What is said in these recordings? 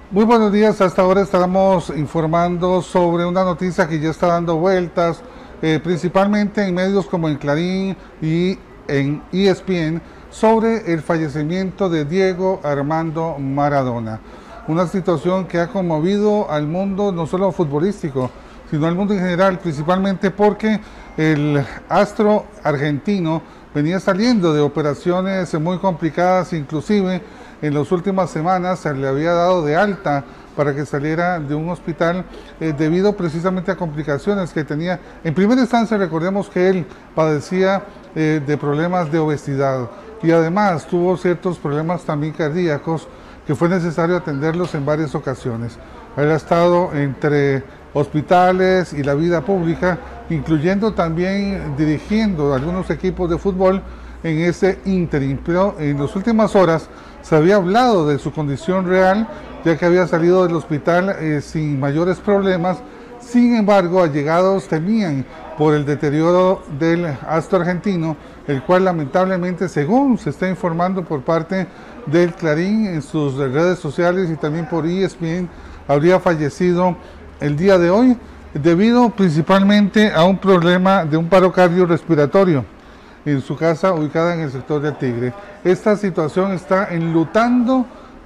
Muy buenos días, hasta ahora estamos informando sobre una noticia que ya está dando vueltas, principalmente en medios como en Clarín y en ESPN, sobre el fallecimiento de Diego Armando Maradona. Una situación que ha conmovido al mundo no solo futbolístico, sino al mundo en general, principalmente porque el astro argentino venía saliendo de operaciones muy complicadas, inclusive en las últimas semanas se le había dado de alta para que saliera de un hospital debido precisamente a complicaciones que tenía. En primera instancia recordemos que él padecía de problemas de obesidad y además tuvo ciertos problemas también cardíacos que fue necesario atenderlos en varias ocasiones. Él ha estado entre hospitales y la vida pública, incluyendo también dirigiendo algunos equipos de fútbol en ese ínterin, pero en las últimas horas se había hablado de su condición real, ya que había salido del hospital sin mayores problemas. Sin embargo, allegados temían por el deterioro del astro argentino, el cual lamentablemente, según se está informando por parte del Clarín en sus redes sociales y también por ESPN, habría fallecido el día de hoy debido principalmente a un problema de un paro cardiorrespiratorio en su casa ubicada en el sector del Tigre. Esta situación está enlutando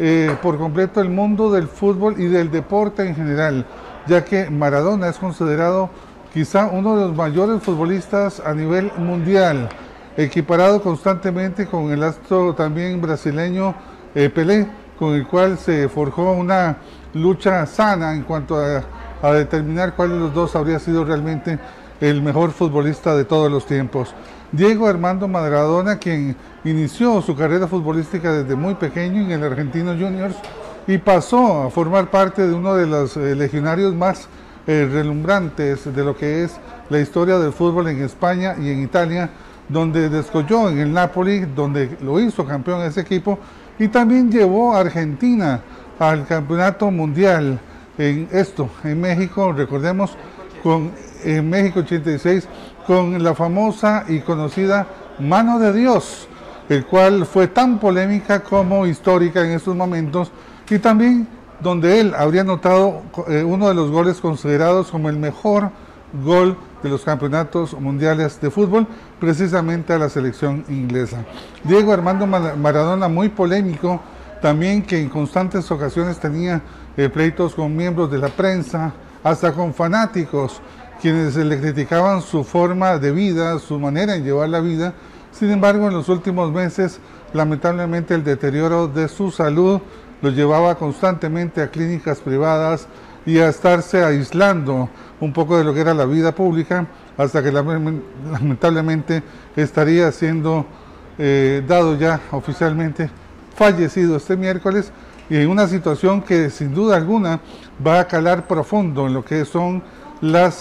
por completo el mundo del fútbol y del deporte en general, ya que Maradona es considerado quizá uno de los mayores futbolistas a nivel mundial, equiparado constantemente con el astro también brasileño Pelé, con el cual se forjó una lucha sana en cuanto a determinar cuál de los dos habría sido realmente el mejor futbolista de todos los tiempos. Diego Armando Maradona, quien inició su carrera futbolística desde muy pequeño en el Argentino Juniors y pasó a formar parte de uno de los legionarios más relumbrantes de lo que es la historia del fútbol en España y en Italia, donde descolló en el Napoli, donde lo hizo campeón ese equipo, y también llevó a Argentina al campeonato mundial en México, recordemos, en México 86, con la famosa y conocida Mano de Dios, el cual fue tan polémica como histórica en estos momentos, y también donde él habría anotado uno de los goles considerados como el mejor gol de los campeonatos mundiales de fútbol, precisamente a la selección inglesa. Diego Armando Maradona, muy polémico, también que en constantes ocasiones tenía pleitos con miembros de la prensa, hasta con fanáticos, quienes le criticaban su forma de vida, su manera de llevar la vida. Sin embargo, en los últimos meses, lamentablemente el deterioro de su salud lo llevaba constantemente a clínicas privadas y a estarse aislando un poco de lo que era la vida pública, hasta que lamentablemente estaría siendo dado ya oficialmente fallecido este miércoles, y en una situación que sin duda alguna va a calar profundo en lo que son las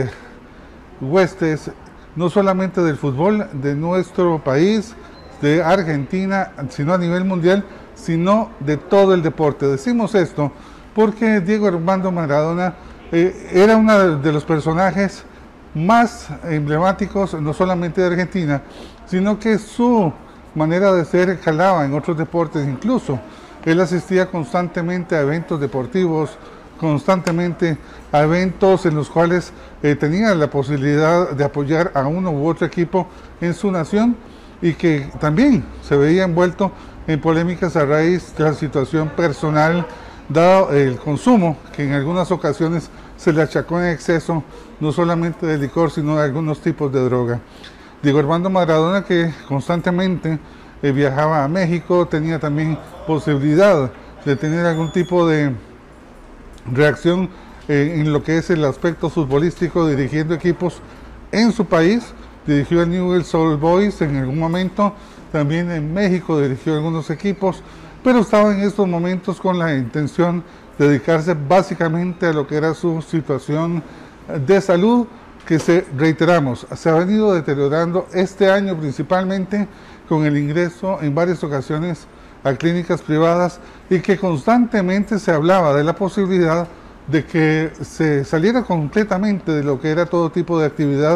huestes, no solamente del fútbol de nuestro país, de Argentina, sino a nivel mundial, sino de todo el deporte. Decimos esto porque Diego Armando Maradona era uno de los personajes más emblemáticos, no solamente de Argentina, sino que su manera de ser calaba en otros deportes. Incluso él asistía constantemente a eventos deportivos, constantemente a eventos en los cuales tenía la posibilidad de apoyar a uno u otro equipo en su nación, y que también se veía envuelto en polémicas a raíz de la situación personal, dado el consumo que en algunas ocasiones se le achacó en exceso, no solamente de licor, sino de algunos tipos de droga. Diego Armando Maradona, que constantemente viajaba a México, tenía también posibilidad de tener algún tipo de reacción en lo que es el aspecto futbolístico, dirigiendo equipos en su país. Dirigió el Newell's Old Boys en algún momento, también en México dirigió algunos equipos, pero estaba en estos momentos con la intención de dedicarse básicamente a lo que era su situación de salud, que reiteramos, se ha venido deteriorando este año principalmente con el ingreso en varias ocasiones a clínicas privadas, y que constantemente se hablaba de la posibilidad de que se saliera completamente de lo que era todo tipo de actividad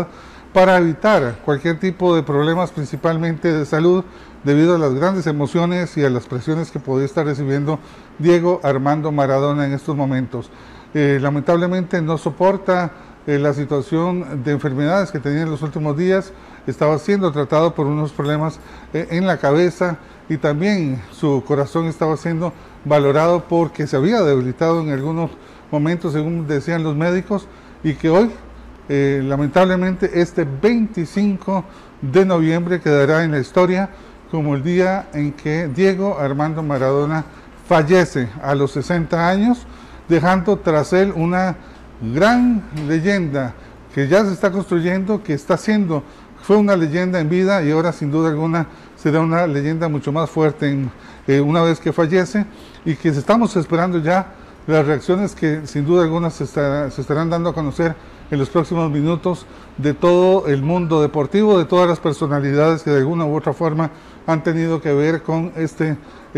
para evitar cualquier tipo de problemas, principalmente de salud, debido a las grandes emociones y a las presiones que podía estar recibiendo Diego Armando Maradona en estos momentos. Lamentablemente no soporta la situación de enfermedades que tenía en los últimos días, estaba siendo tratado por unos problemas en la cabeza y también su corazón estaba siendo valorado porque se había debilitado en algunos momentos, según decían los médicos, y que hoy, lamentablemente, este 25 de noviembre quedará en la historia como el día en que Diego Armando Maradona fallece a los 60 años, dejando tras él una gran leyenda que ya se está construyendo, que está siendo, fue una leyenda en vida y ahora sin duda alguna será una leyenda mucho más fuerte una vez que fallece, y que estamos esperando ya las reacciones que sin duda alguna se estarán dando a conocer en los próximos minutos de todo el mundo deportivo, de todas las personalidades que de alguna u otra forma han tenido que ver con este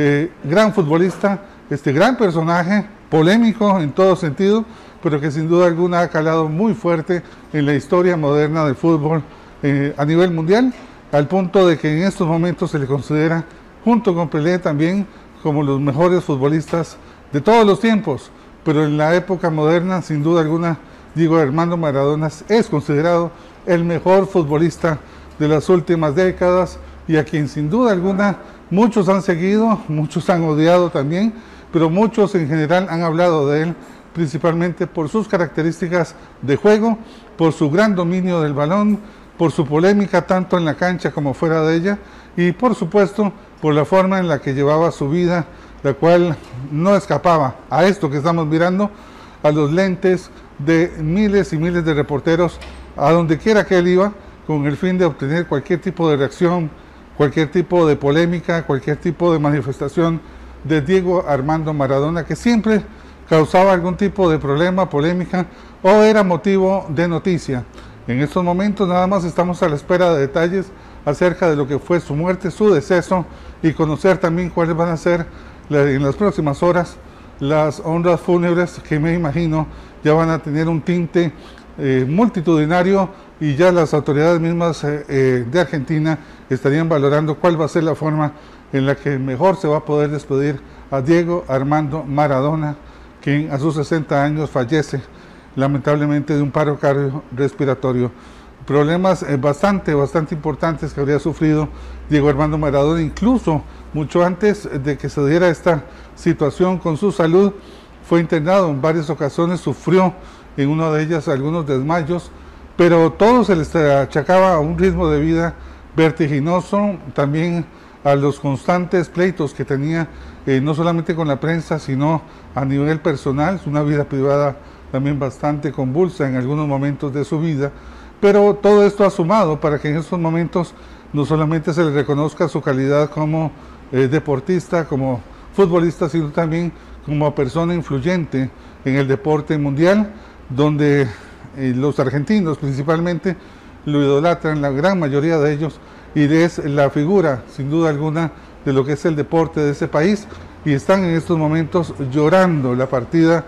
gran futbolista, este gran personaje, polémico en todo sentido, pero que sin duda alguna ha calado muy fuerte en la historia moderna del fútbol a nivel mundial, al punto de que en estos momentos se le considera, junto con Pelé también, como los mejores futbolistas de todos los tiempos. Pero en la época moderna, sin duda alguna, Diego Armando Maradona es considerado el mejor futbolista de las últimas décadas, y a quien sin duda alguna muchos han seguido, muchos han odiado también, pero muchos en general han hablado de él, principalmente por sus características de juego, por su gran dominio del balón, por su polémica tanto en la cancha como fuera de ella, y por supuesto por la forma en la que llevaba su vida, la cual no escapaba a esto que estamos mirando, a los lentes de miles y miles de reporteros a donde quiera que él iba, con el fin de obtener cualquier tipo de reacción, cualquier tipo de polémica, cualquier tipo de manifestación de Diego Armando Maradona, que siempre causaba algún tipo de problema, polémica, o era motivo de noticia. En estos momentos nada más estamos a la espera de detalles acerca de lo que fue su muerte, su deceso, y conocer también cuáles van a ser en las próximas horas las honras fúnebres, que me imagino ya van a tener un tinte multitudinario, y ya las autoridades mismas de Argentina estarían valorando cuál va a ser la forma en la que mejor se va a poder despedir a Diego Armando Maradona, quien a sus 60 años fallece lamentablemente de un paro cardiorrespiratorio. Problemas bastante importantes que habría sufrido Diego Armando Maradona, incluso mucho antes de que se diera esta situación con su salud. Fue internado en varias ocasiones, sufrió en una de ellas algunos desmayos, pero todo se les achacaba a un ritmo de vida vertiginoso, también a los constantes pleitos que tenía, no solamente con la prensa, sino a nivel personal, una vida privada también bastante convulsa en algunos momentos de su vida, pero todo esto ha sumado para que en estos momentos no solamente se le reconozca su calidad como deportista, como futbolista, sino también como persona influyente en el deporte mundial, donde los argentinos principalmente lo idolatran, la gran mayoría de ellos, y es la figura, sin duda alguna, de lo que es el deporte de ese país, y están en estos momentos llorando la partida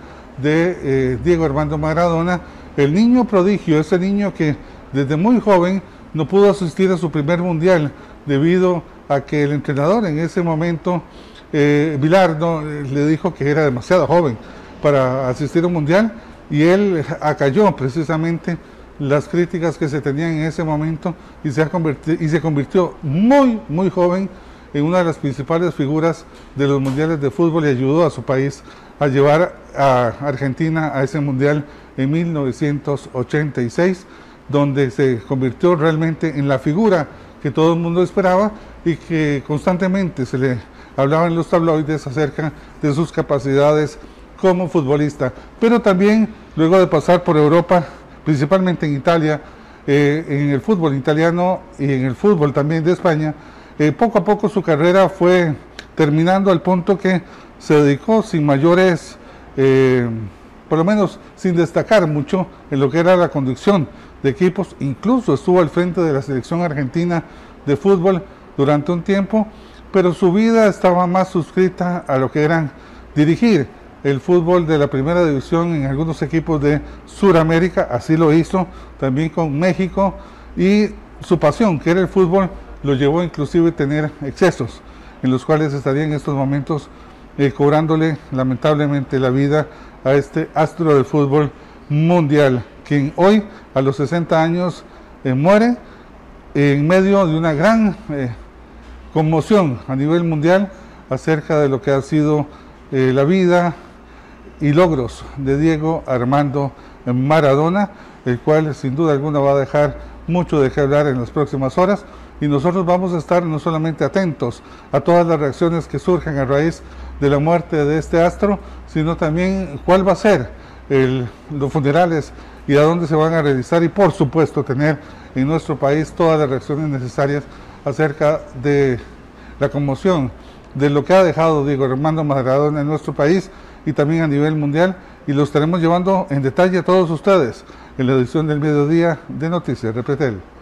de Diego Armando Maradona, el niño prodigio, ese niño que desde muy joven no pudo asistir a su primer mundial debido a que el entrenador en ese momento, Bilardo, le dijo que era demasiado joven para asistir a un mundial, y él acalló precisamente las críticas que se tenían en ese momento, y se convirtió muy joven en una de las principales figuras de los mundiales de fútbol, y ayudó a su país a llevar a Argentina a ese mundial en 1986, donde se convirtió realmente en la figura que todo el mundo esperaba, y que constantemente se le hablaba en los tabloides acerca de sus capacidades como futbolista. Pero también, luego de pasar por Europa, principalmente en Italia, en el fútbol italiano y en el fútbol también de España, poco a poco su carrera fue terminando, al punto que se dedicó sin mayores, por lo menos sin destacar mucho en lo que era la conducción de equipos. Incluso estuvo al frente de la selección argentina de fútbol durante un tiempo, pero su vida estaba más suscrita a lo que eran dirigir el fútbol de la primera división en algunos equipos de Sudamérica. Así lo hizo también con México, y su pasión, que era el fútbol, lo llevó inclusive a tener excesos, en los cuales estaría en estos momentos cobrándole lamentablemente la vida a este astro del fútbol mundial, quien hoy a los 60 años muere en medio de una gran conmoción a nivel mundial acerca de lo que ha sido la vida y logros de Diego Armando Maradona, el cual sin duda alguna va a dejar mucho de qué hablar en las próximas horas, y nosotros vamos a estar no solamente atentos a todas las reacciones que surjan a raíz de la muerte de este astro, sino también cuál va a ser los funerales y a dónde se van a realizar, y por supuesto tener en nuestro país todas las reacciones necesarias acerca de la conmoción de lo que ha dejado Diego Armando Maradona en nuestro país y también a nivel mundial, y lo estaremos llevando en detalle a todos ustedes en la edición del mediodía de Noticias Repretel.